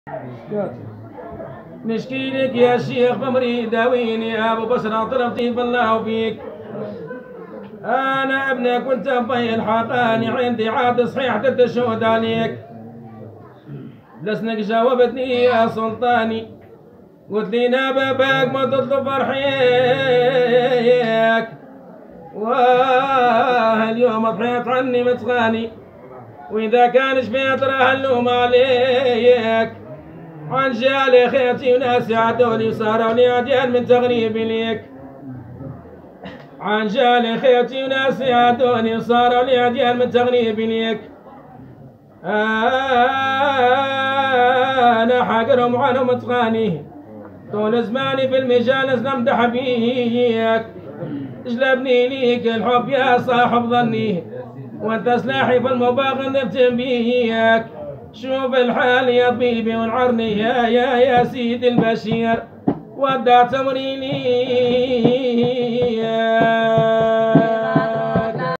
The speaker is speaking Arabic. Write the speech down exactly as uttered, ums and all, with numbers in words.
نشكي لك يا شيخ بمري داويني يا ابو بشرى طلبتي بالله فيك. انا ابنك وانت مبين الحقاني عندي عاد صحيح تتشهد عليك. لسنك جاوبتني يا سلطاني قلت لي باباك ما تطلب فرحيك. واه اليوم ضحيت عني متغاني واذا كان شفيت راه اللوم عليك. عن جالي خيتي وناس عدوني وصاروا لي عديان من تغريبي ليك. عن جالي خيتي وناس عدوني وصاروا لي عديان من تغريبي ليك. انا حاقرهم عنهم متغاني طول زماني في المجالس نمدح بيك. جلبني ليك الحب يا صاحب ظني وانت سلاحي في المباغ نفتن بيك. شوف الحال يا طبيبي والعرني يا يا يا سيد البشير ودعت امري ليك.